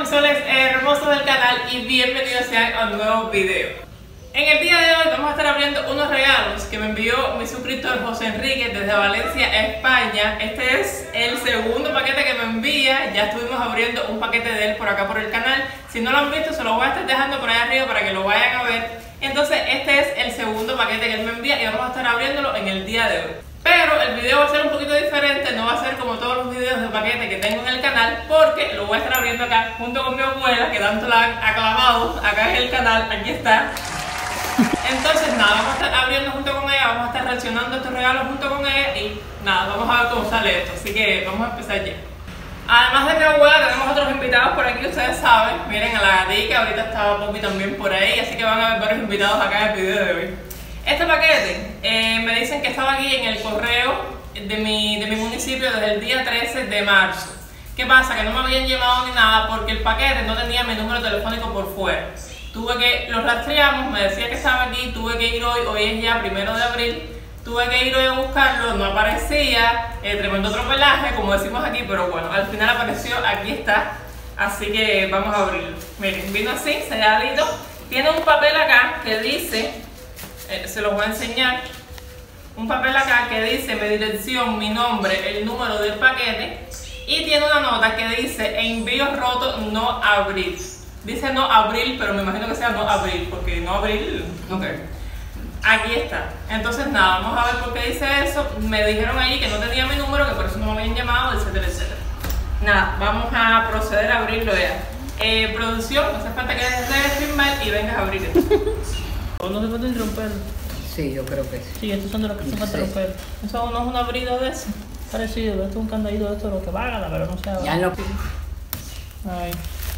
mis soles hermosos del canal y bienvenidos sean a un nuevo video. En el día de hoy vamos a estar abriendo unos regalos que me envió mi suscriptor José Enrique desde Valencia, España. Este es el segundo paquete que me envía. Ya estuvimos abriendo un paquete de él por acá por el canal. Si no lo han visto, se lo voy a estar dejando por ahí arriba para que lo vayan a ver. Entonces este es el segundo paquete que él me envía y vamos a estar abriéndolo en el día de hoy. Pero el video va a ser un poquito diferente, no va a ser como todos los videos de paquete que tengo en el canal, porque lo voy a estar abriendo acá junto con mi abuela, que tanto la han aclamado acá en el canal. Aquí está. Entonces nada, vamos a estar abriendo junto con ella, vamos a estar reaccionando a estos regalos junto con ella y nada, vamos a ver cómo sale esto, así que vamos a empezar ya. Además de mi abuela, tenemos otros invitados por aquí, ustedes saben. Miren a la gatica, ahorita estaba Poppy también por ahí, así que van a ver varios invitados acá en el video de hoy. Este paquete, me dicen que estaba aquí en el correo de mi municipio desde el día 13 de marzo. ¿Qué pasa? Que no me habían llevado ni nada porque el paquete no tenía mi número telefónico por fuera. Lo rastreamos, me decía que estaba aquí, tuve que ir hoy es ya 1 de abril, tuve que ir hoy a buscarlo, no aparecía, tremendo tropelaje, como decimos aquí, pero bueno, al final apareció, aquí está, así que vamos a abrirlo. Miren, vino así, selladito, tiene un papel acá que dice... se los voy a enseñar. Un papel acá que dice mi dirección, mi nombre, el número del paquete y tiene una nota que dice envío roto no abrir. Dice no abrir, pero me imagino que sea no abrir porque no abrir, ok. Aquí está. Entonces nada, vamos a ver por qué dice eso. Me dijeron ahí que no tenía mi número, que por eso no me habían llamado, etcétera, etcétera. Nada, vamos a proceder a abrirlo ya. Producción, no hace falta que dejes de filmar y vengas a abrir esto. ¿O no se puede romper? Sí, yo creo que sí. Sí, estos son de los que se pueden romper. Eso no es un abrido de eso. Parecido, esto es un candadito de esto, lo que valga, pero no se abre. Ya lo... Ahí.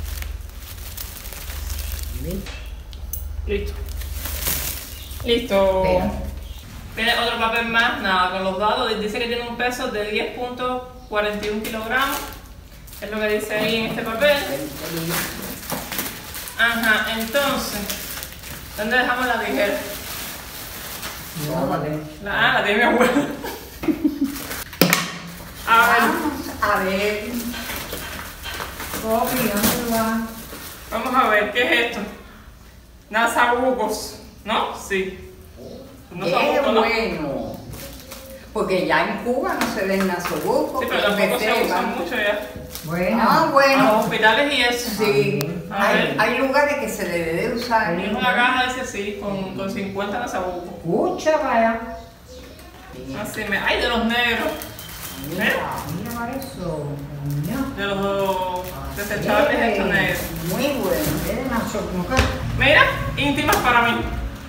Listo. Listo. Tiene otro papel más, nada, con los dados. Dice que tiene un peso de 10.41 kilogramos. Es lo que dice ahí en este papel. Ajá, entonces, ¿dónde dejamos la tijera? No, vale. La tiene mi abuela. A ver. Poppy, ¿dónde va? Vamos a ver, ¿qué es esto? Nasabucos, ¿no? Sí. Qué bueno. Porque ya en Cuba no se ven nasobucos. Sí, pero tampoco se usan mucho ya. Bueno. A los Bueno. hospitales y eso. Sí. A ver. Hay lugares que se le debe usar. Es una caja de ese sí, con 50 nasabucos. Escucha, vaya. Así me... ¡Ay, de los negros! Mira eso. Mira. De los desechables estos negros. Muy bueno. Es de nasobucos. Mira, íntimas para mí.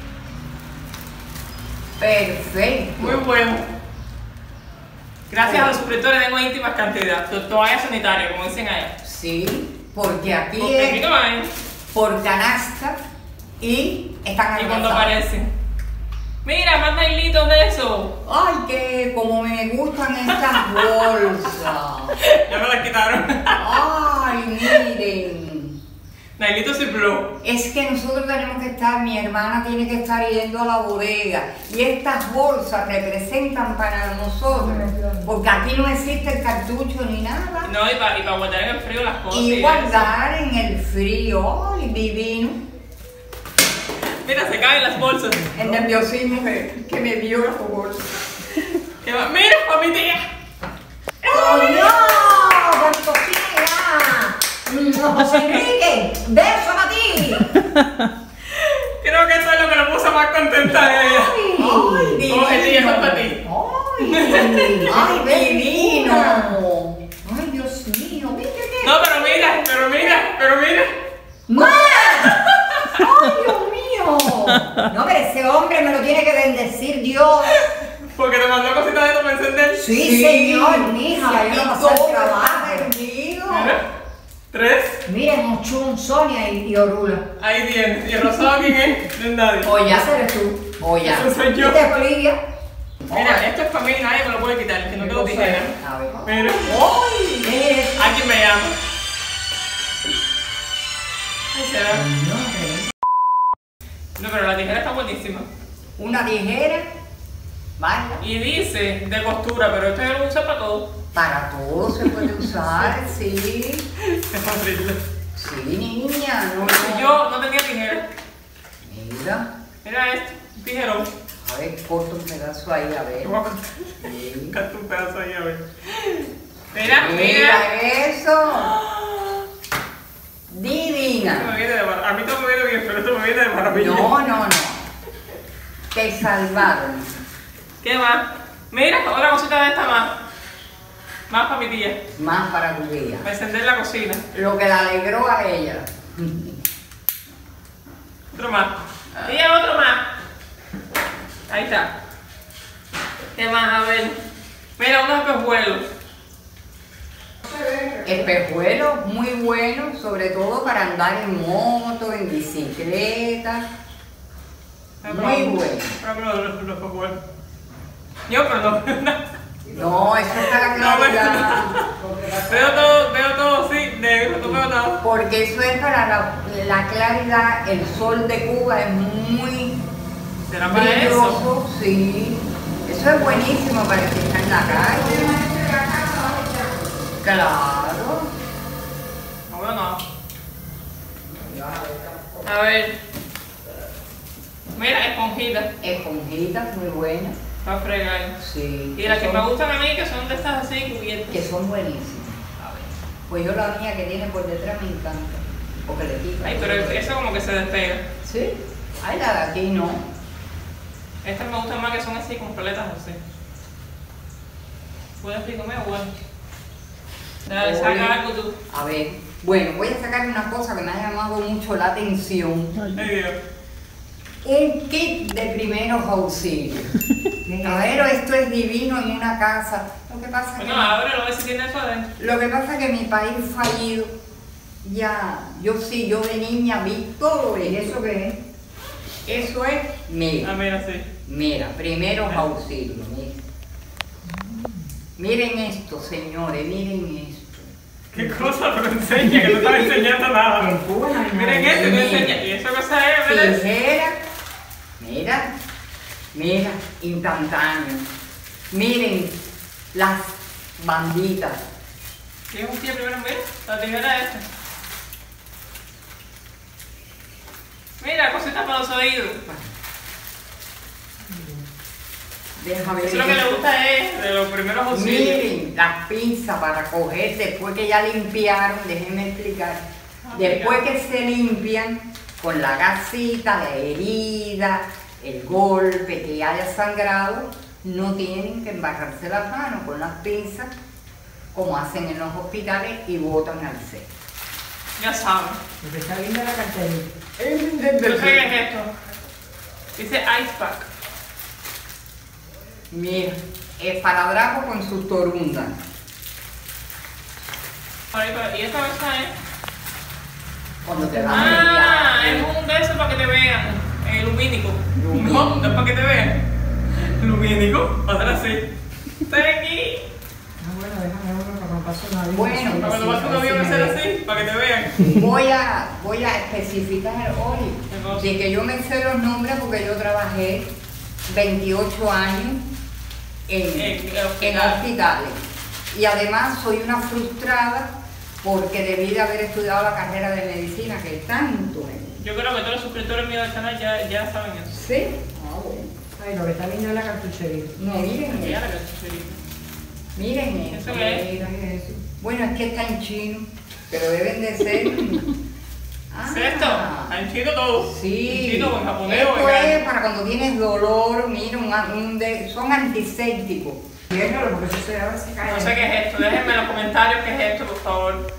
Perfecto. Muy bueno. Gracias a los suscriptores tengo íntimas cantidades. Toalla sanitaria, como dicen allá. Sí, porque aquí Porque aquí es no hay. por canasta y están Y cuando almacenadas. aparecen. Mira, más nailitos de eso. Ay, que como me gustan estas bolsas. Ya me las quitaron. Ay, miren. Nailitos y blue. Es que nosotros tenemos que estar, mi hermana tiene que estar yendo a la bodega y estas bolsas representan para nosotros, porque aquí no existe el cartucho ni nada. No, y para guardar en el frío las cosas. Y eso. guardar en el frío, ay, divino. Mira, se caen las bolsas. El nerviosismo que me dio la bolsa. ¿Qué va? Mira, a mi tía. ¡Oh, no! ¡Con cocina! ¡José Enrique! ¡Beso para ti! Creo que eso es lo que lo puso más contenta de ella. ¡Ay, divino! Coge, tía, eso es para ti. ¡Ay, divino! ¡Ay, Dios mío! ¡Mira qué! No, pero mira. ¡Más! ¡Ay, Dios mío! No, pero ese hombre me lo tiene que bendecir Dios. Porque te mandó cositas de esto para encender. Sí, señor, mija, yo no pasé el trabajo. Mira, 3. Miren, Ochun, Sonia y Orula. Ahí tiene. ¿Y el rosado quién es? No es nadie. Oye, ese eres tú. Oye, Eso soy yo. ¿Este es Olivia? Mira, esto es para mí, nadie me lo puede quitar, que no quedó tijera. A ver. Mira. ¡Ay! ¿Qué es? ¿A quién me llama? Ahí se ve. No, pero la tijera está buenísima. Una tijera. Vaya. Y dice de costura, pero esto yo lo uso para todo. Para todo se puede usar, sí. Es horrible. Sí. Sí, niña, no, no. Yo no tenía tijera. Mira, Mira esto, un tijerón. a ver, corta un pedazo ahí, a ver. Te voy a cortar. Sí. Corta un pedazo ahí, a ver. Mira, mira. Mira eso. Esto me Divina. viene de a mí todo me viene bien, pero esto me viene de maravilla. No, no, no. Te salvaron. ¿Qué más? Mira, otra cosita de esta más. Más para mi tía. Más para tu vida. Para encender la cocina. Lo que le alegró a ella. Otro más. Tía, otro más. Ahí está. ¿Qué más? A ver. Mira, unos espejuelos. Espejuelos muy buenos, sobre todo para andar en moto, en bicicleta. Muy bueno. Los espejuelos. Yo, pero no. No, eso es para No, claridad. Veo todo así, negro, no veo nada. Porque eso es para la claridad. El sol de Cuba es muy ¿Será para eso? brilloso, sí. Eso es buenísimo para el que está en la calle. Claro. No veo nada. A ver. Mira, esponjita. Esponjitas muy buenas. Para fregar. Sí. Y las que me gustan a mí, que son de estas así, cubiertas. Que son buenísimas. A ver. Pues yo la mía que tiene por detrás me encanta. Porque le pica. Ay, pero eso como que se despega. Sí. Ay, la de aquí no. Estas me gustan más que son así, completas así. ¿Puedes explicarme o bueno? Dale, Oye. saca algo tú. A ver. Bueno, voy a sacar una cosa que me ha llamado mucho la atención. Ay, Dios. Un kit de primeros auxilios. Caballero, esto es divino en una casa. Lo que pasa Bueno, ábrelo, a ver si tiene eso adentro. Lo que pasa es que mi país fallido, ya, yo de niña vi todo eso. ¿Y eso qué es? Eso es, Ah, mira, sí. mira, primeros auxilios, mira. Miren esto, señores, miren esto. ¿Qué cosa te enseña? Que no estás enseñando nada. En Cuba no hay Miren nada. esto, te enseña. ¿Y eso cosa es, verdad? Tijera, mira, instantáneo. Miren las banditas. ¿Qué es un tío primero? Mira, la tijera esta. Mira, cositas para los oídos. Déjame ver. Eso lo que le gusta es de los primeros auxilios. Miren, las pinzas para coger después que ya limpiaron, déjenme explicar. Después que se limpian con la gasita, la herida, el golpe que haya sangrado, no tienen que embarrarse las manos con las pinzas como hacen en los hospitales y botan al seco. Ya saben. Lo que está viendo la carterita. No sé qué es esto. Dice Ice Pack. Mira, esparadrapo con sus torundas. ¿Y esta cosa es? Cuando te van Ah, a es limpiar. un de esos para que te vean. Lumínico. Lumínico. No, no es para que te vean. Lumínico. Va a ser así. Estoy aquí. Ah, bueno, déjame verlo para que no pase nada. Bueno, Para cuando vas a un avión va a ser así, para que te vean. Voy a especificar hoy ¿Qué cosa? de que yo me sé los nombres porque yo trabajé 28 años en hospitales. Y además soy una frustrada porque debí de haber estudiado la carrera de medicina que tanto me gusta. Yo creo que todos los suscriptores míos del canal ya saben eso. ¿Sí? Ah, bueno. Ay, lo que está viendo es la cartuchería. No, miren Ya esto. la cartucherita. Miren ¿Eso esto. qué es? Mira, ¿qué es eso? Bueno, es que está en chino, pero deben de ser. ¿Es esto? En chino todo. Sí. En chino o en japonés o Esto en es para cuando tienes dolor, mira, son antisépticos. Viéndolo, porque eso se, a ver si cae. No sé qué es esto. Déjenme en los comentarios qué es esto, por favor.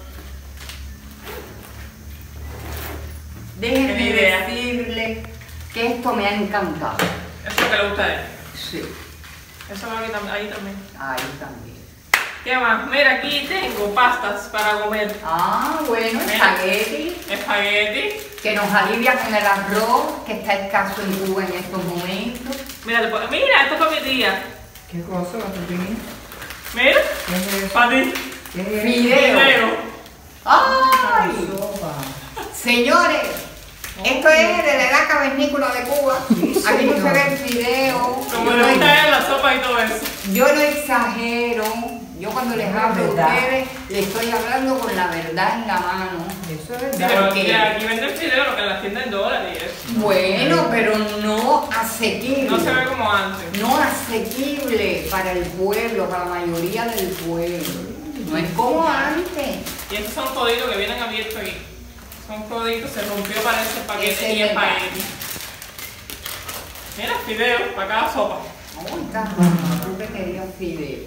Déjenme Qué idea. decirle que esto me ha encantado. Eso es lo que le gusta a él. Sí, Eso va ahí también. ahí también. ¿Qué más? Mira, aquí tengo pastas para comer. Ah, bueno, Mira. espagueti, Espagueti. que nos alivia con el arroz, que está escaso en Cuba en estos momentos. Mira, mira, esto es para mi tía. ¿Qué cosa, la tortilla? Mira, ¿Qué es eso? para ti. ¿Qué es eso? Fideo. Video. ¡Ay! Sopa. Señores, esto es de la edad cavernícola de Cuba. Aquí no se ve el fideo. Como le gusta a él la sopa y todo eso. Yo no exagero, Yo cuando les hablo a ¿Verdad? ustedes, les estoy hablando con la verdad en la mano. Eso es Sí, verdad. pero Porque- aquí venden fideos, lo que en las tiendas en dólares y eso. Bueno, pero no asequible. No se ve como antes. No asequible para el pueblo, para la mayoría del pueblo. No es como antes. Y estos son códigos que vienen abiertos aquí. Son códigos, se rompió parece el paquete Ese y es el verdad. paquete. Mira, fideos para cada sopa. ¿Cómo está? Tú que querías fideo.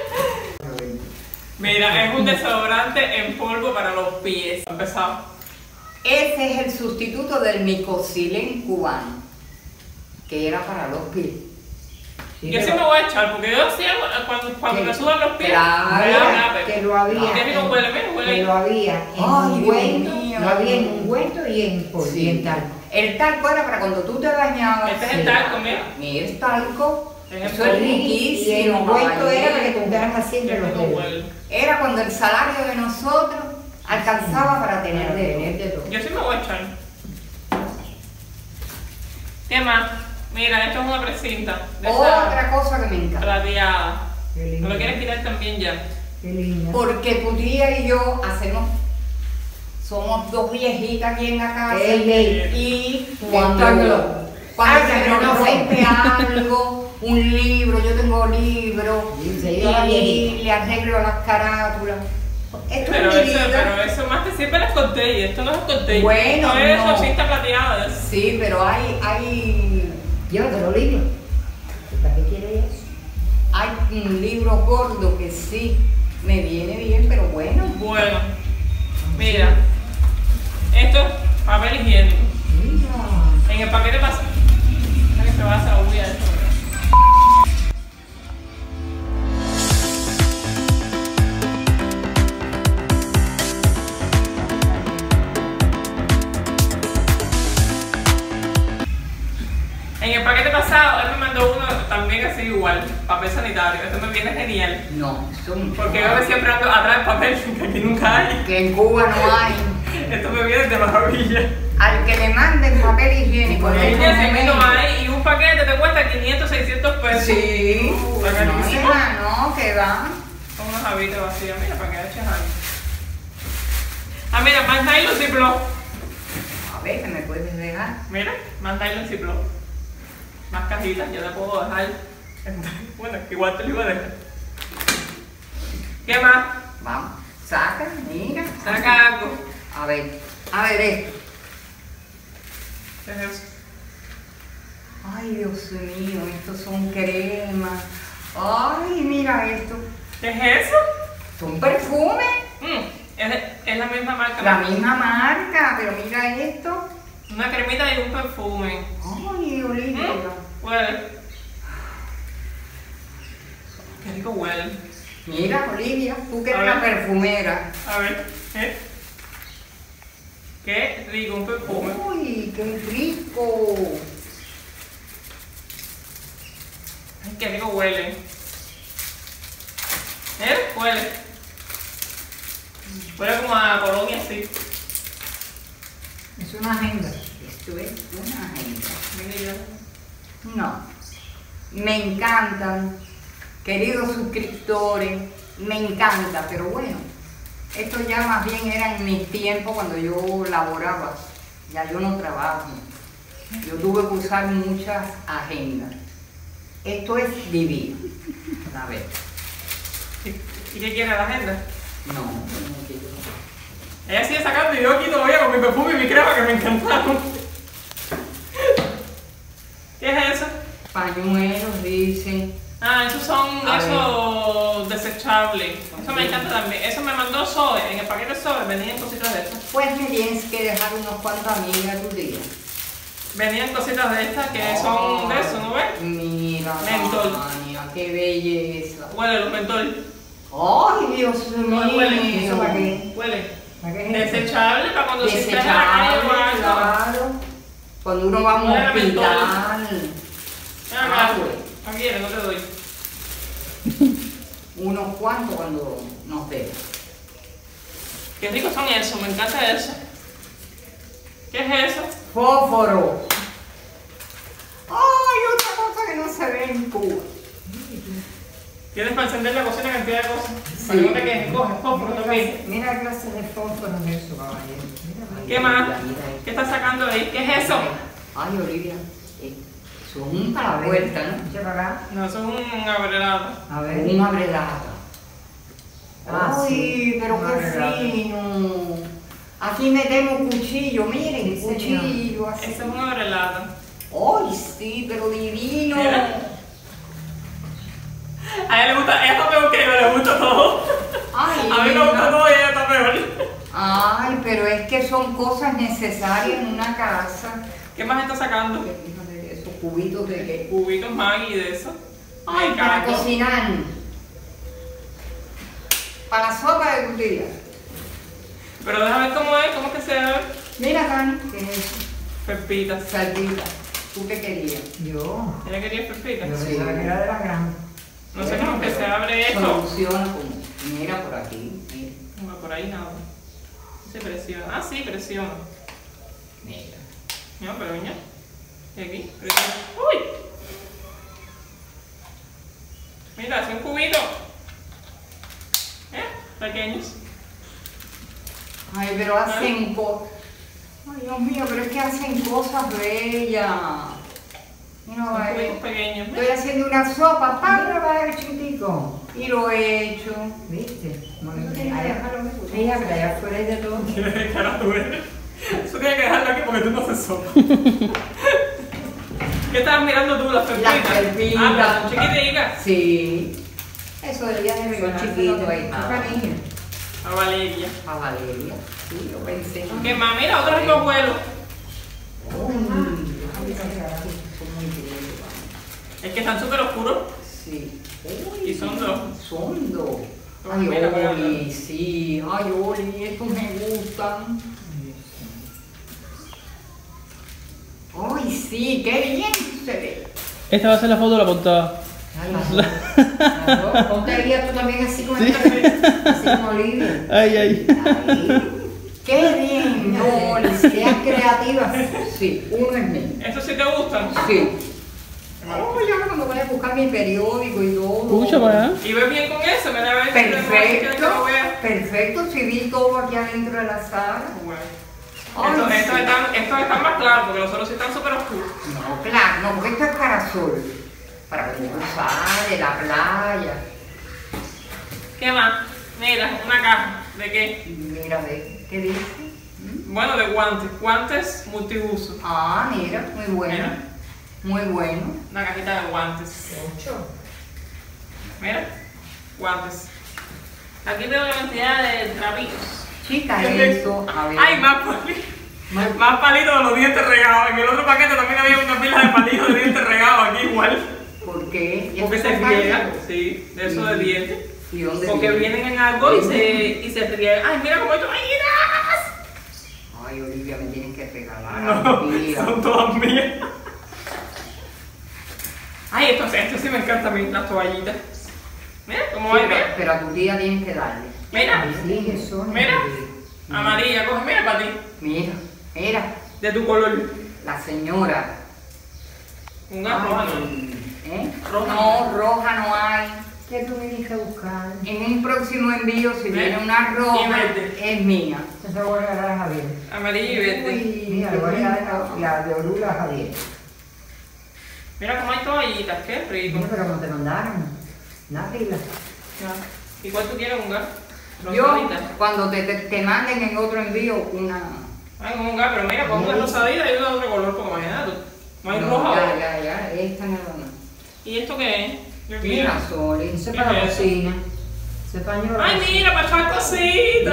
Mira, es un desodorante en polvo para los pies. Empezado. Ese es el sustituto del micocilén cubano, que era para los pies. Sí, Yo sí pero- me voy a echar, porque yo sí, cuando Que- me sudan los pies, claro, me da una que lo había. Qué rico huele, mira, Que huele. lo había en Ay, Dios ungüento, mío. lo había en ungüento y en polvo, y en talco. El talco era para cuando tú te bañabas. Este es el talco, mira. Mira, el talco. Es Eso el es polvo. Y el riquísimo. ungüento era para que caballero. te untaras así Qué entre los rico dedos. huele. Era cuando el salario de nosotros alcanzaba para tener Para de tener de todo. Yo sí me voy a echar. ¿Qué más? Mira, esto es una precinta. De Otra cosa que me esa encanta. plateada. Qué ¿Me lindo. lo quieres quitar también ya? Qué linda. Porque tu tía y yo somos dos viejitas aquí en la casa. Y cuando Ay, se que nos no rompe algo, un libro, yo tengo libros, Sí, se lleva la y viejita. le arreglo las carátulas. Esto Pero es mi eso, vida. pero eso más que siempre las corté. Esto no es corté. Bueno, esto es no. cinta plateada. Sí, pero hay Llévate los libros. ¿Para qué quieres eso? un libro gordo que sí me viene bien, pero bueno. Bueno, mira. Esto es papel higiénico. Mira. En el paquete pasa. Mira que se va a hacer la bulla de esto. En el paquete pasado, él me mandó uno también así igual, papel sanitario. Esto me viene genial. No, son Porque yo que siempre ando atrás del papel, que aquí nunca hay. que en Cuba no hay. Esto me viene de maravilla. Al que le manden papel higiénico, Porque en si este aquí no momento. hay y un paquete te cuesta 500, 600 pesos. Sí, Está carísimo. no, que va. Son unos habitos vacíos, mira, para que eches ahí. Ah, mira, más nylon Ziploc. A ver, que me puedes dejar. Mira, más nylon Ziploc. Más cajitas, yo te puedo dejar. Bueno, igual te lo iba a dejar. ¿Qué más? Vamos, saca, mira. Saca algo. A ver esto. ¿Qué es eso? Ay, Dios mío, estos son cremas. Ay, mira esto. ¿Qué es eso? Son perfumes. Es la misma marca. La misma marca, pero mira esto. Una cremita y un perfume. Ay, Olivia. Huele. Qué rico huele. Mira, Olivia, tú que A eres ver. una perfumera. A ver, ¿eh? Qué rico, un perfume. Uy, qué rico. Ay, qué rico huele. Huele. Huele como a colonia así. Es una agenda. Esto es una agenda. Mira ya. No, me encantan, queridos suscriptores, me encanta, pero bueno, esto ya más bien era en mis tiempos cuando yo laboraba, ya yo no trabajo, yo tuve que usar muchas agendas. Esto es divino, a ver, ¿Y qué quiere la agenda? no, no quiero. Ella sigue sacando y yo aquí todavía con mi perfume y mi crema que me encantaron. ¿Qué es eso? Pañuelos, dicen. Ah, esos son A esos desechables. Eso me encanta también. Eso me mandó Zoe. En el paquete Zoe venían cositas de estas. Pues me tienes que dejar unos cuantos amigas tu día. Venían cositas de estas que son de eso, ¿no ves? Mira, Mentol. Tania, qué belleza. Huele los mentol. Ay, Dios mío. Huele. ¿Eso para qué? Huele. ¿Para qué es eso? Desechable para cuando se esté en la calle o Desechable, algo. claro. Cuando uno va a un Huele a mentol. hospital, Ah, huele. aquí viene, no te doy. unos cuantos cuando nos vemos. Qué ricos son esos, me encanta eso. ¿Qué es eso? Fósforo. Ay, otra cosa que no se ve en Cuba. Tienes para encender la cocina cantidad de cosas. Sí. Para que no te quejes, coge fósforo también. Mira la clase de fósforo de eso, caballero. Mira, ¿Qué más? ¿Qué estás sacando ahí? ¿Qué es eso? Ay, Olivia, son a la vuelta, ¿no? echa para acá. No, eso es un abrelado. A ver. Un abrelata. Ah, Ay, sí, pero un qué abrelata. fino. Aquí metemos cuchillo, miren, Sí, señor. cuchillo así. Ese es un abrelado. Ay, sí, pero divino. Mira. A ella le gusta, ella está peor que yo, le gusta todo. Ay, A mí me gusta todo y ella está peor. Ay, pero es que son cosas necesarias en una casa. ¿Qué más está sacando? Esos cubitos de qué. Cubitos Maggi de eso. Ay, De para caldo. cocinar. Para la sopa de cutilla. Pero déjame ver cómo es que se ve. Mira, Dani, ¿qué es eso? Pepitas. Salvita. ¿Tú qué querías? Yo. Ella quería pepitas. Yo pensaba que era de la gran. No sé cómo que se abre esto. Soluciona como. Mira por aquí. Mira. No, por ahí nada. Se presiona. Ah, sí, presiona. Mira. No, pero ya. Y aquí, presiona. ¡Uy! Mira, hace un cubito. Pequeños. Ay, pero hacen cosas. Ay, Dios mío, pero es que hacen cosas bellas. Mira, Son vale. cubitos pequeños. Estoy haciendo una sopa, Mira, pa, va el chiquitico. y lo he hecho. ¿Viste? Muy No bien. tiene Allá, que dejarlo que tú- ella, pero allá afuera hay de todo. ¿Qué cara tú eres? Eso tienes que dejarlo aquí porque tú no haces sopa. ¿Qué estabas mirando tú? Las pepitas. Las pepitas. Ah, pero son chiquititas. Sí. Eso debería de Son regalárselo chiquitos de ahí. nada. Niña. A Valeria. A Valeria. Sí, lo pensé. ¿Qué más? Mira, otro rico vuelo. Son muy bellos. Es que están súper oscuros. Sí. Y son dos. Son dos. Ay, Ay, mira, mira, Oli, sí. Ay, Oli, estos me gustan. Ay, sí, qué bien se ve. Esta va a ser la foto de la portada. Ay, las dos. Ponte ahí a tú también así como así como Olivia. Ay, ay. Ay, qué bien, Oli, sean creativas. Sí, uno es mío. ¿Estos sí te gustan? Sí. Oh, yo ahora cuando voy a buscar mi periódico y todo. Escucha para allá. ¿Y ves bien con eso? Me da ver que Perfecto, lo veas. perfecto, si vi todo aquí adentro de la sala. Bueno. Ay, Estos sí. están más claros porque los otros sí están súper oscuros. No, claro, no, porque esto es para sol. Para cuando tú sales, la playa. ¿Qué más? Mira, una caja. ¿De qué? Mira, ve, ¿qué dice? Bueno, de guantes. Guantes multiuso. Ah, mira, muy bueno. Mira. Muy bueno. Una cajita de guantes. Ocho. Mira, guantes. Aquí tengo la cantidad de trapitos. Chica, ¿Qué es eso, a ver. Ay, más palitos. Más palitos de los dientes regados. En el otro paquete también había una pila de palitos de dientes regados aquí igual. ¿Por qué? Porque se riegan, sí, de eso de dientes. ¿Y dónde Porque vienen en algo y se riegan. Ay, mira cómo hay toallitas. Ay, Olivia, me tienes que regalar. No, Olivia. son todas mías. Ay, esto sí me encanta a mí, las toallitas. Mira cómo Sí, va bien. pero a tu tía tienes que darle. Mira, Sí, eso. mira. Amarilla, coge, mira para ti. Mira, mira, De tu color. la señora. Una roja, ¿no? ¿Eh? Roja. No, roja no hay. ¿Qué tú viniste a buscar? En un próximo envío, si viene una Y roja, verde. es mía. Eso se lo voy a regalar a Javier. Amarillo y verde. Uy, Mira, qué le voy a bonito. regalar la de Orula a Javier. Mira cómo hay toallitas, qué rico. Mira, pero como te mandaron. Una pila. ¿Y cuál tú quieres, un gas? Yo, Rosadita. cuando te manden en otro envío una... Ay, un gas, pero mira, pongo una rosadita y una de otro color, porque imagínate. No hay No, roja ahora. ya, esta nada más. ¿Y esto qué es? Yo quiero. Mira, Soli. Eso es ¿Qué para la es eso? cocina. Eso es pañuelo. Ay, mira, para echar cositas.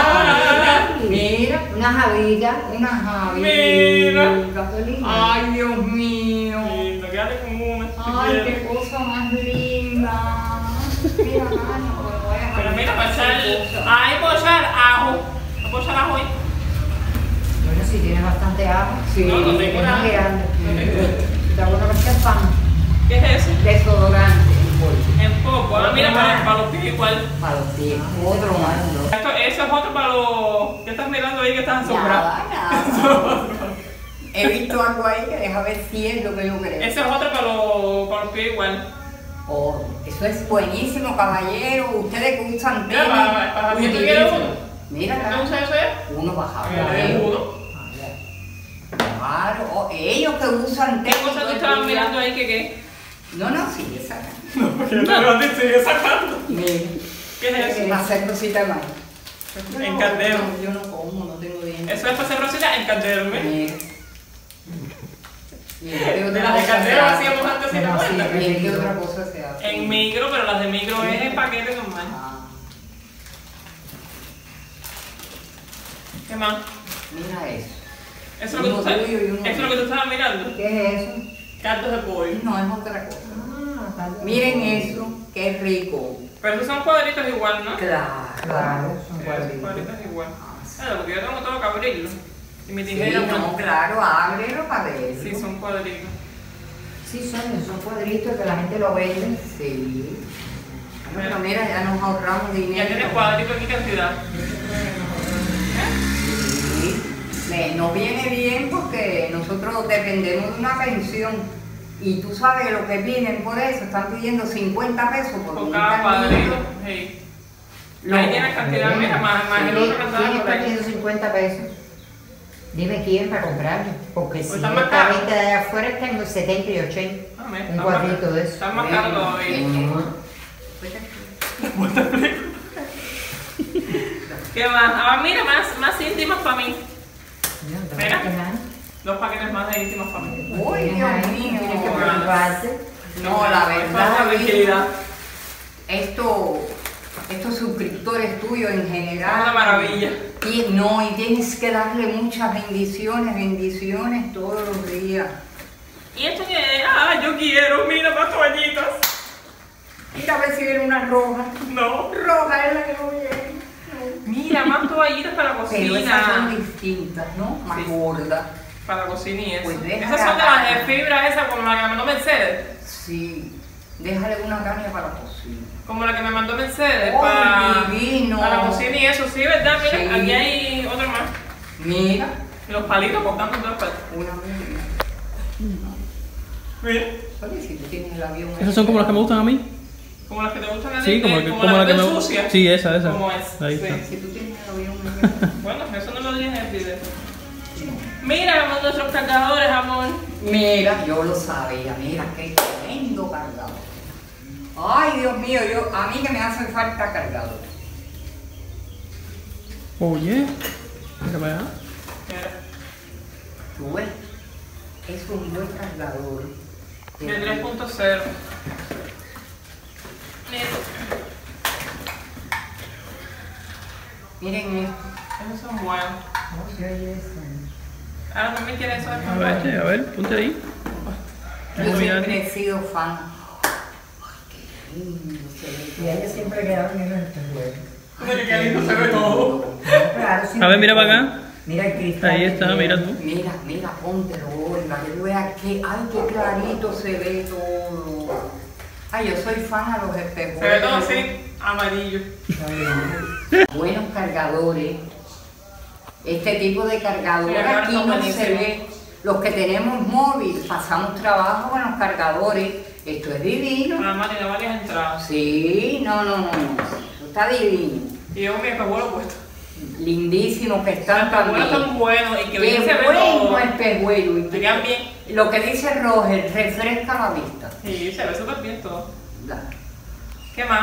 Mira, una javilla, una javilla. Mira. Ay, Dios mío. Lindo, quédate con una. si Ay, quieres. qué cosa más linda. Mira, Ana, pues voy a dejar Pero mira, para echar. esta cosa. Ay, puedo echar ajo. ¿No puedo echar ajo ahí? Bueno, si tienes bastante agua. Sí, No, no tengo nada. Muy grande. No tengo. Está bueno para hacer pan. ¿Qué es eso? Desodorante, en bolsa. En poco. Ah, mira, para los pies igual. Para los pies. Otro más. Eso es otro para los. ¿Qué estás mirando ahí que estás asombrado? Nada. He visto algo ahí que deja ver si es lo que yo creo. Ese es otro para los pies igual. Oh, eso es buenísimo, caballero. Ustedes que usan Mira, tenis, para ti tú quieres uno. Mira, ¿Te acá, gusta eso ya? uno bajado. Uno. Ah, ya. Claro, oh, ellos que usan ¿Qué tenis. cosa tú todo el estabas día. mirando ahí que qué? No, no, sigue sacando. Porque no te sigue sacando. Mira, ¿Qué es eso? hacer cositas más. En caldero. Yo no como, no tengo dientes. Eso es para hacer rosita en caldero, ¿ves? Mira. Mira, ¿qué De otra las de cosa caldero se hace? hacíamos antes, ¿sí te Pero sí, acuerdas? Mira, ¿qué otra cosa se hace? En micro, pero las de micro es en paquete normal. Ah, ¿Qué más? mira eso. Eso es lo que tú Uno estabas, tuyo y uno eso es lo que tú estabas mirando. ¿Qué es eso? Caldos de pollo. No, es otra cosa. Ah, tal vez. Miren eso, qué rico. Pero esos son cuadritos igual, ¿no? Claro. Claro, son Esos cuadritos. cuadritos igual. Ah, sí. Claro, porque yo tengo todo que abrirlo. Y mi Sí, tijera, no, claro, ábrelo para verlo. sí, son cuadritos. Sí, son cuadritos que la gente lo vende. Sí. Bueno, mira, ya nos ahorramos dinero. Ya tienes cuadritos aquí cantidad. Sí. Nos viene bien porque nosotros dependemos de una pensión y tú sabes lo que piden por eso, están pidiendo 50 pesos por Por un cada cuadrito. carnito. Sí. Lo- Ahí tienes cantidad, mira, más el otro que andaba ¿Quién por está ahí. pidiendo 50 pesos? Dime quién para comprarlo. Porque si está más esta caro. gente de allá afuera está en los 70 y 80. Ah, mira, Un está cuadrito más- de eso. Está más caro todavía. ¿Qué más? Ah, mira, más íntimas para mí. Mira. Dos paquetes más de íntimas para mí. Uy, Dios mío. Tienes que preocuparte. No, la verdad, Falta tranquilidad. estos suscriptores tuyos en general. Es una maravilla. Y tienes que darle muchas bendiciones todos los días. ¿Y esto qué es? Ah, yo quiero, mira, más toallitas. Mira a ver si viene una roja. No. Roja es la que no viene. Mira, más toallitas para la Pero esas son cocina. distintas, ¿no? Más Sí. gordas. Para la cocina y eso. Pues deja Esas son de la- las de fibra esa como la que me mandó Mercedes. Sí. Déjale una caña para la cocina. Como la que me mandó Mercedes Oh, para divino. la cocina y eso, sí, ¿verdad? Mira, Sí. aquí hay otra más. Mira. Y los palitos cortando en todas partes. Una media. Mira. Oye, si tú tienes el avión. Esas son como las que me gustan a mí. Como las que te gustan a ti. Sí, como la la que piel me sucia. gusta. Sí, esa. Como es. Ahí sí. está. Si tú tienes el avión. Bueno, eso no lo dije en el video. Mira, amor, nuestros cargadores, amor. Mira, yo lo sabía. Mira, qué tremendo cargador. Ay, Dios mío, a mí que me hace falta cargador. Oye. Mira para allá. Mira, Tú ves, es un buen cargador. de 3.0. Mira, Miren esto. esos son buenos. No se oye eso. Ahora también quieres eso de A ver, ponte ahí. Yo Mira. siempre he sido fan. Ay, qué lindo se ve Y ellos siempre quedaron en el juego. Mira qué lindo se ve todo. Claro, A ver, mira para acá. Mira el cristal. Ahí que está, tiene. mira tú. Mira, póntelo, Olga, que tú veas que, ay, qué clarito se ve todo. Ay, yo soy fan a los espejos. Se ve todo así, amarillo. Está bien. Buenos cargadores. Este tipo de cargador Sí, ahora aquí está no buenísimo. se ve. Los que tenemos móvil, pasamos trabajo con los cargadores. Esto es divino. Además tiene varias entradas. Sí, no. Esto está divino. Y yo con mi espejuelo puesto. Lindísimo que Los están espejuelos también. están buenos y que bien se Qué ve bueno todo. espejuelo. Y Serían bien. lo que dice Roger, refresca la vista. Sí, se ve súper bien todo. Da. ¿Qué más?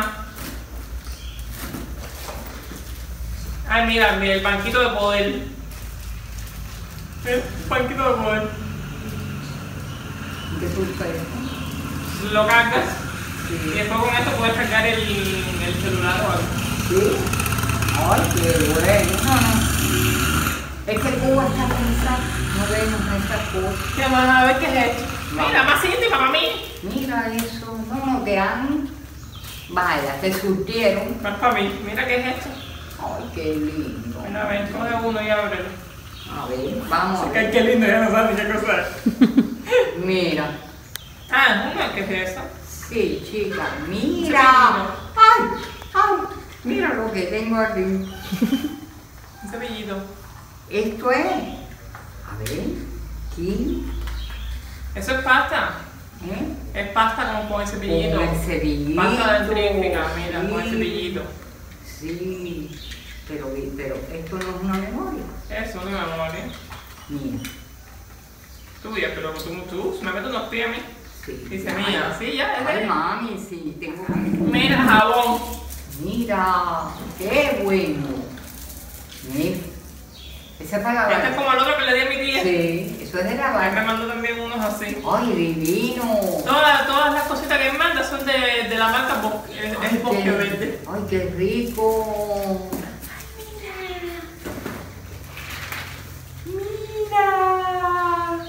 Ay, mira, el banquito de poder. El banquito de poder. ¿Qué tú crees? Lo cargas y Sí. después con esto puedes cargar el celular o algo. ¿Sí? Ay, qué bueno. Es que Cuba está pensando, no vemos esas cosas. ¿Qué más? A ver qué es esto. No. Mira, más íntima para mí. Mira eso, no te han. Vaya, te surtieron. Más para mí. Mira qué es esto. Ay, qué lindo. Mira, a ver, coge uno y ábrelo. A ver, vamos a ver. Qué lindo, ya no sabes ni qué cosa es. Mira. Ah, una, ¿qué es eso? Sí, chica, mira. Ay, mira lo que tengo aquí. Un cepillito. Esto es. A ver, aquí. Eso es pasta. ¿Eh? Es pasta como con el cepillito. Con el cepillito. Pasta dentrífica, mira, con el Sí. cepillito. Sí, pero esto no es una memoria. Eso, una memoria. Mira, Tuya, pero tú, me meto unos pies a mí. sí. Dice mía, sí, ya, es Ay, de... mami, sí, tengo... Mira, jabón. Mira, qué bueno. Mira, ese es para Este es lavar. como el otro que le di a mi tía. Sí, eso es de Él me lavar. mandó también unos así. Ay, divino. Todas las cositas que me manda son de la marca Bosque, es Bosque Verde. Ay, qué rico. Mira.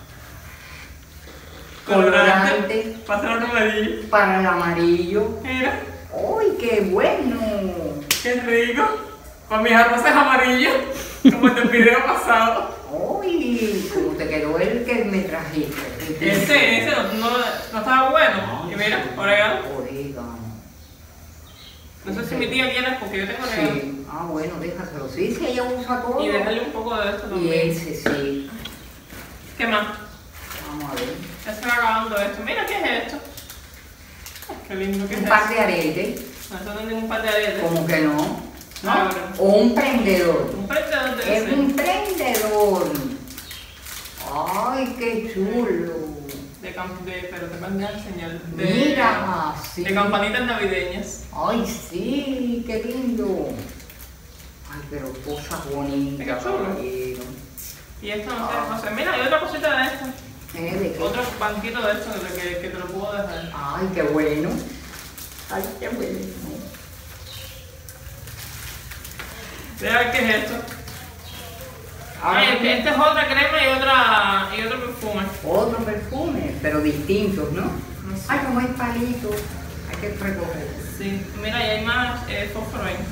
Colorante. Pasa el amarillo. Para el amarillo. Mira, ¡Ay, qué bueno! qué rico. Con mis arroces amarillos, como en el video pasado. ¡Ay! ¿Cómo te quedó el que me trajiste? Ese no estaba bueno. Y mira, orégano. Orégano. No sé si mi tía quiere porque yo tengo orégano. Sí. Ah, bueno, déjaselo. Sí, sí, ella usa todo. Y dejarle un poco de esto Y también. ese sí. ¿Qué más? Vamos a ver. Ya se va acabando esto. Mira, ¿qué es esto? Ay, qué lindo que es Un esto. par de aretes. No, esto no es ningún par de aretes. Como que no. ¿No? Ah, O un prendedor. Un prendedor debe Es ser. un prendedor. Ay, qué chulo. Pero te van a enseñar. Mira, sí. De campanitas navideñas. Ay, sí, qué lindo. Ay, pero cosas bonitas, Qué chulo. caballero. Y esto no sé. Mira, hay otra cosita de esto. ¿De qué? Otro banquito de esto que te lo puedo dejar. Ay, qué bueno. Ay, qué bueno. Deja ver qué es esto. Ay, Esta es otra crema y otro perfume. otro perfume, pero distintos, ¿no? No sé. Ay, como hay palitos, hay que recoger. Sí, mira, y hay más fósforo ahí.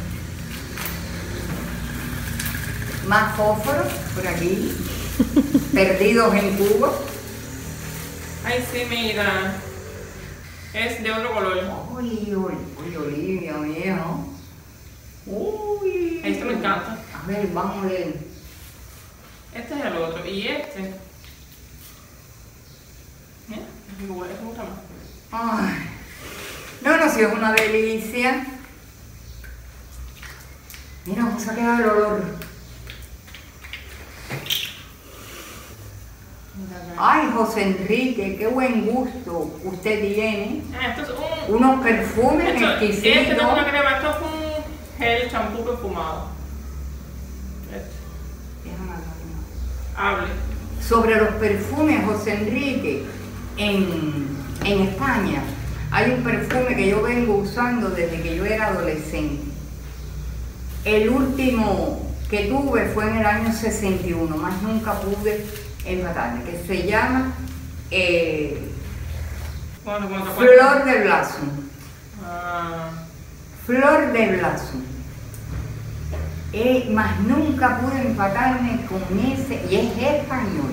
Más fósforos por aquí, perdidos en Cuba. Ay, sí, mira. Es de otro color. Uy, Olivia, mía. Uy. Este me encanta. A ver, vamos a ver. Este es el otro. Y este. Mira, igual es mucho más. Ay. No, si es una delicia. Mira cómo se ha quedado el olor. Ay, José Enrique, qué buen gusto usted tiene. Esto es un. Unos perfumes Este no es exquisitos. una crema, esto es un gel champú perfumado. Hable. Sobre los perfumes, José Enrique, en España hay un perfume que yo vengo usando desde que yo era adolescente. El último que tuve fue en el año 61, más nunca pude empatarme, que se llama ¿Cuánto Flor de Blasón. Ah, Flor de Blasón. Más nunca pude empatarme con ese, y es español.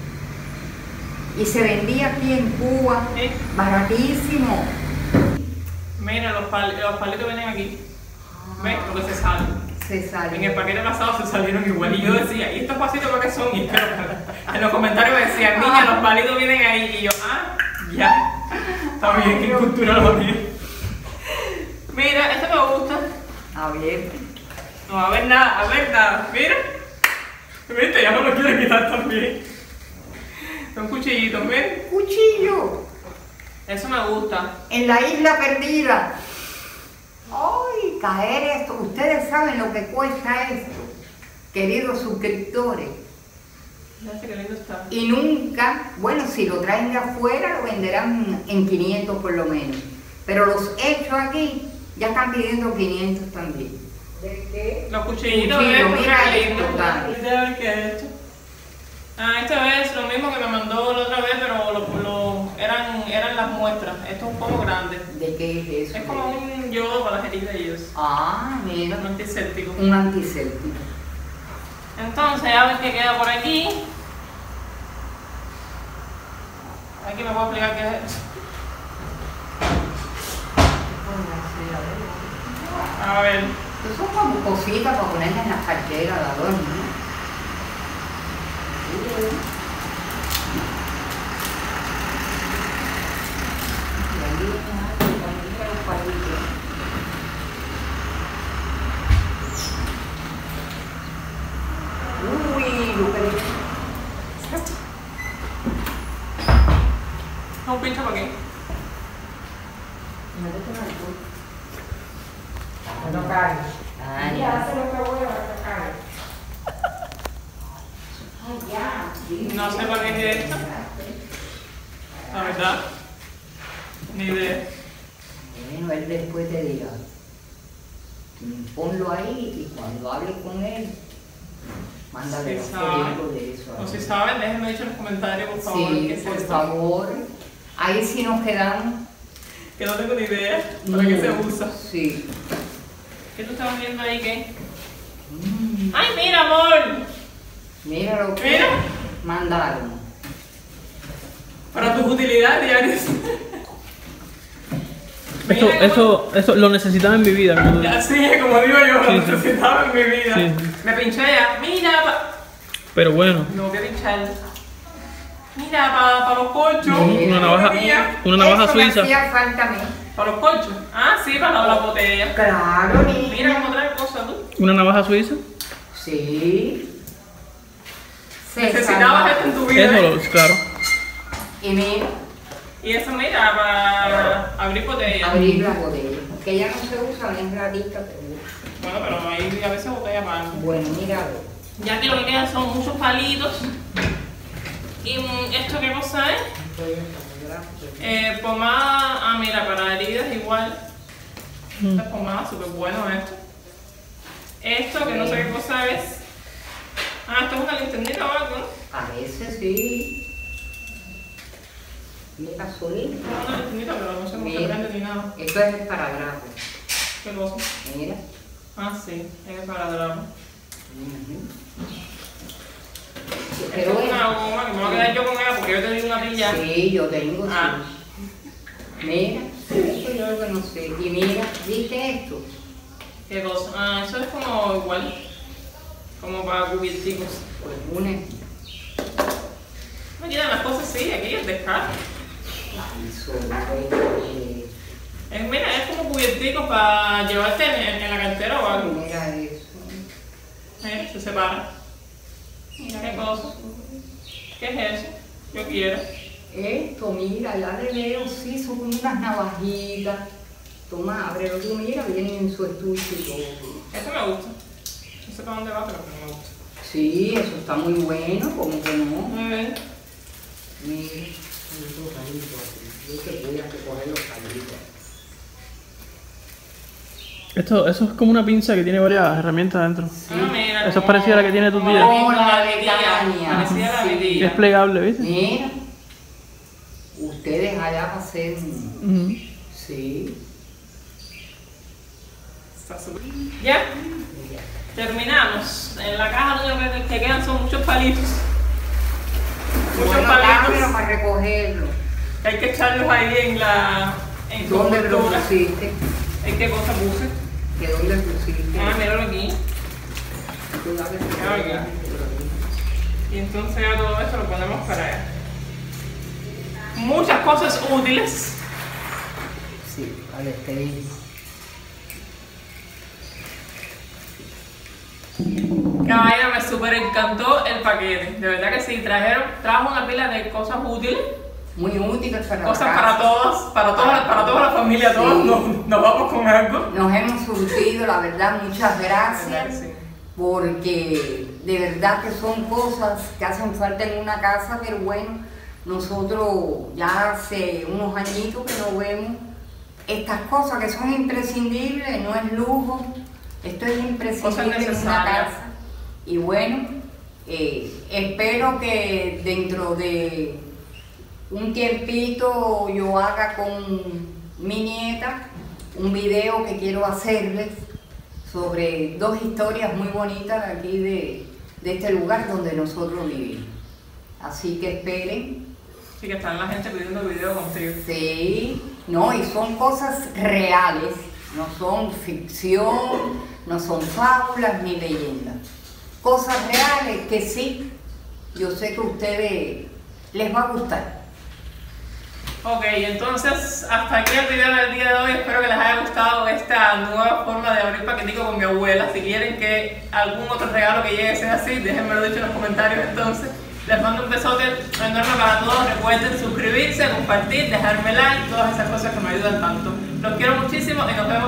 Y se vendía aquí en Cuba, ¿sí? baratísimo. Mira, los palitos vienen aquí. ¿Ves? Lo que se sale. Se sale. En el paquete pasado se salieron igual. Y yo decía, ¿y estos pasitos para qué son? Y en los comentarios me decían, niña, los palitos vienen ahí. Y yo, ya. Está bien, qué cultura lo mío. Mira, este me gusta. A ver. No va a ver nada, Mira. Viste, ya me lo quiero quitar también. Son cuchillitos, ¿ven? Cuchillo. Eso me gusta. En la isla perdida. ¡Ay, caer esto! Ustedes saben lo que cuesta esto, queridos suscriptores. Mira qué lindo está. Y nunca, bueno, si lo traen de afuera lo venderán en 500 por lo menos. Pero los hechos aquí ya están pidiendo 500 también. ¿De qué? Los cuchillitos, Cuchillo, ¿ves? mira Qué esto, lindo. Dani. Mira a ver qué es esto. Esta es lo mismo que me mandó la otra vez, pero eran las muestras. Esto es un poco grande. ¿De qué es eso? Es como un yodo para las heridas y eso. Ah, mira. Un antiséptico. Un antiséptico. Entonces, a ver qué queda por aquí. Aquí me puedo explicar qué es esto. A ver. Estos son como cositas para ponerle en las carteras de adorno, ¿no? azúcar. Un pincho para aquí. No cae. Ay, Ya hace lo que voy a cae. Ay, ya. No sé para qué es esto. La verdad. Ni idea. bueno, él después te dirá. Ponlo ahí y cuando hables con él, mándale Sí, los sabe. folletos de eso. O si saben, déjenme dicho en los comentarios, por favor, qué Sí, es por esto. favor. Ahí sí nos quedamos. Que no tengo ni idea para qué se usa. Sí. ¿Qué tú estabas viendo ahí, qué? ¡Ay, mira, amor! Mira lo que Mira. mandaron. Para tus utilidades diarias. Eso lo necesitaba en mi vida. ¿No? Así es, como digo yo, lo Sí, sí. necesitaba en mi vida. Sí. Me pinché ya. Mira, Pero bueno, no voy a pinchar. Mira, para los colchos. una navaja Eso me suiza. hacía falta a mí. ¿Para los colchos? Ah, sí, para la botella. Claro, Mira niña. cómo trae cosas tú. Una navaja suiza. Sí. Necesitabas esto en tu vida. Claro. Y mira, Y eso, mira, para abrir botellas. abrir la botella. Que ya no se usa, no es ratita, pero Bueno, pero hay a veces botella para algo. bueno, mira. Ya aquí lo que quedan son muchos palitos. ¿Y esto qué cosa es? Pomada, mira, para heridas igual. Esta pomada, súper bueno esto. Esto que no sé qué cosa es. Esto es una linternita o algo, ¿no? A veces sí. Mira, solito. Es una linternita, pero no sé cómo se Mira. prende ni nada. Esto es para abajo. ¿Qué cosa? Mira. Sí, es para drama. Pero Esto es una bueno, goma que me voy a quedar yo con ella porque yo te di una pilla. sí, yo tengo. Sí. Mira, esto yo lo que no sé. Y mira, ¿viste esto? ¿Qué cosa? Eso es como igual. Como para cubierticos. Pues una. Me quitan las cosas así, aquí es descarga. Mira, es como cubierticos para llevarte en la cartera o algo. Mira eso. Se separa. Mira qué cosa. ¿Qué es eso? Yo quiero. Esto, mira, ya le veo, sí, son como unas navajitas. Toma, ábrelo tú, mira, vienen en su estuche y todo. Esto me gusta. No sé para dónde va, pero me gusta. Sí, eso está muy bueno, como que no. Muy bien. Mira, estos palitos así. Yo te voy a recoger los palitos. Eso es como una pinza que tiene varias herramientas dentro. Mira. Eso es parecido a la que tiene tu como tía. la Como la de tía. Tania. Parecida a la de Sí. tía. Es plegable, ¿viste? Mira, ustedes allá hacen. Ujú. Sí. Está súper. Ya. Terminamos. En la caja lo único que quedan son muchos palitos. Muchos Bueno, dámelo palitos. para recogerlo. Hay que echarlos ahí en la. En su ¿Dónde lo envoltura. pusiste? ¿En qué cosa puse? ¿Que dónde pusiste? Míralo aquí. Tú dale, Oiga. Y entonces ya todo esto lo ponemos para allá. Muchas cosas útiles. Sí, al estéril. Caballero, me súper encantó el paquete. De verdad que sí, trajo una pila de cosas útiles. Muy útiles para Cosas la para casa. todos, para toda la familia, todos Sí. nos vamos con algo. Nos hemos surtido, la verdad, muchas gracias. ¿Verdad que sí? Porque de verdad que son cosas que hacen falta en una casa, pero bueno, nosotros ya hace unos añitos que no vemos estas cosas que son imprescindibles, no es lujo, esto es imprescindible en una necesarias. casa. Y bueno, espero que dentro de un tiempito yo haga con mi nieta un video que quiero hacerles sobre dos historias muy bonitas de aquí de este lugar donde nosotros vivimos. Así que esperen. Sí, que están la gente pidiendo video contigo. Sí, no, y son cosas reales, no son ficción, no son fábulas ni leyendas. Cosas reales que sí, yo sé que a ustedes les va a gustar. Ok, entonces hasta aquí el video del día de hoy. Espero que les haya gustado esta nueva forma de abrir paquetico con mi abuela. Si quieren que algún otro regalo que llegue sea así, déjenmelo dicho en los comentarios entonces. Les mando un besote enorme para todos. Recuerden suscribirse, compartir, dejarme like, todas esas cosas que me ayudan tanto. Los quiero muchísimo y nos vemos